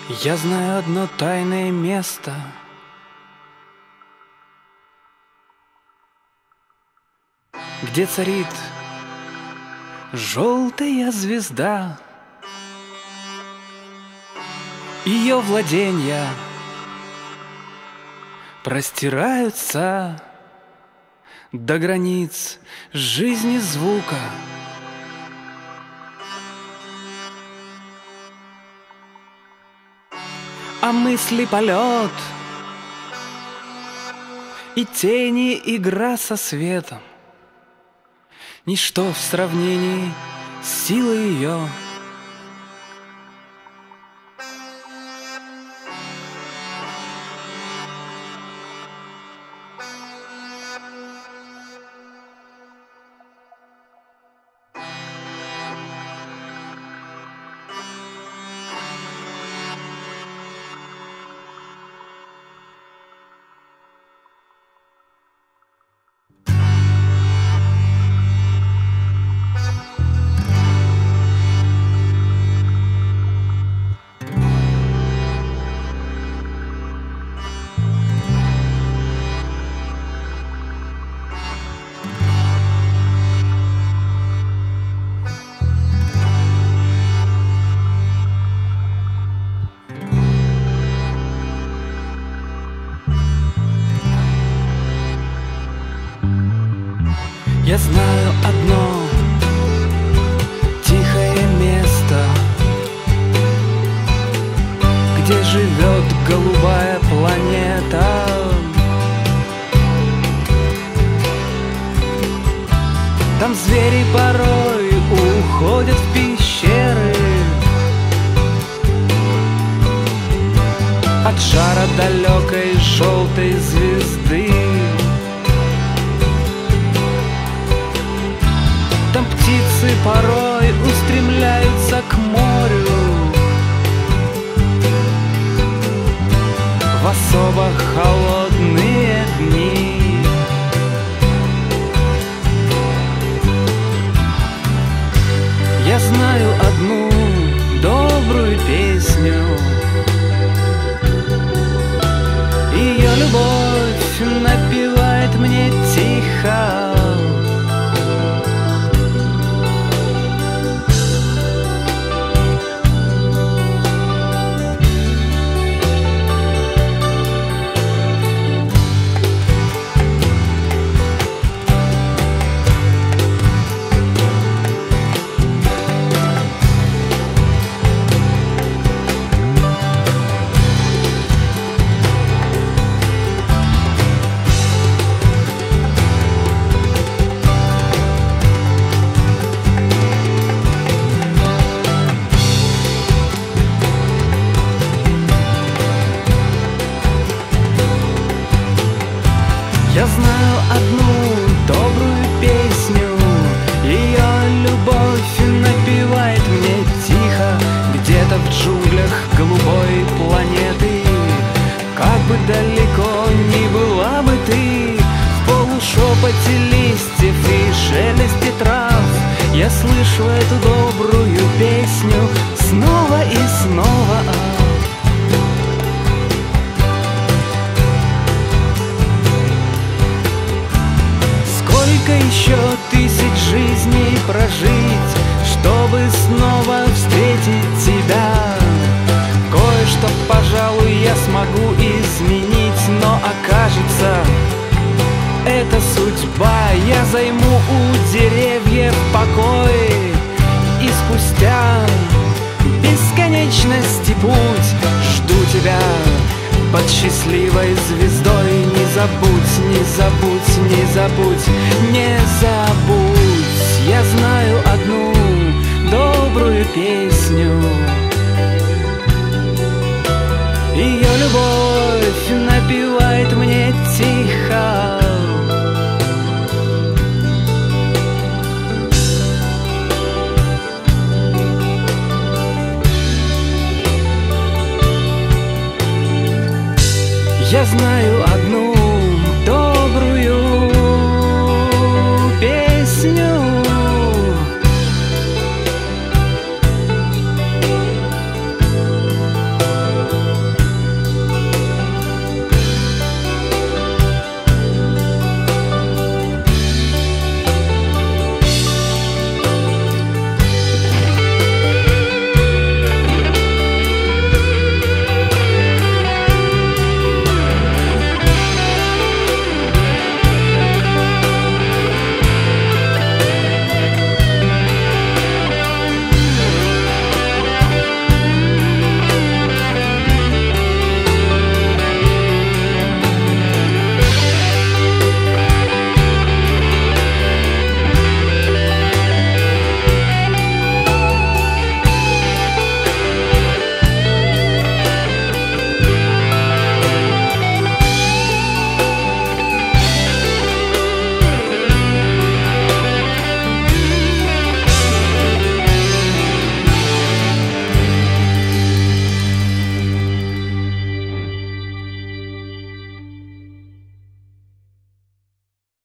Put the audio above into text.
Я знаю одно тайное место, где царит желтая звезда. Ее владения простираются до границ жизни звука. А мысли полет и тени игра со светом, ничто в сравнении с силой ее. Я знаю одно тихое место, где живет голубая планета. Там звери порой уходят в пещеры от жара далекой желтой звезды. Там птицы порой устремляются к морю в особо холодные дни. Я знаю одну добрую песню, ее любовь напевает мне тихо. Я знаю одну добрую песню, ее любовь напевает мне тихо. Где-то в джунглях голубой планеты, как бы далеко ни была бы ты, в полушепоте листьев и шелесте трав я слышу эту добрую песню снова и снова. Сколько еще тысяч жизней прожить, чтобы снова встретить тебя? Кое-что, пожалуй, я смогу изменить, но окажется, это судьба. Я займу у деревьев покой, и спустя бесконечности путь жду тебя под счастливой звездой. Не забудь, не забудь, не забудь, не забудь. Я знаю одну добрую песню, ее любовь напевает мне тихо. Я знаю одну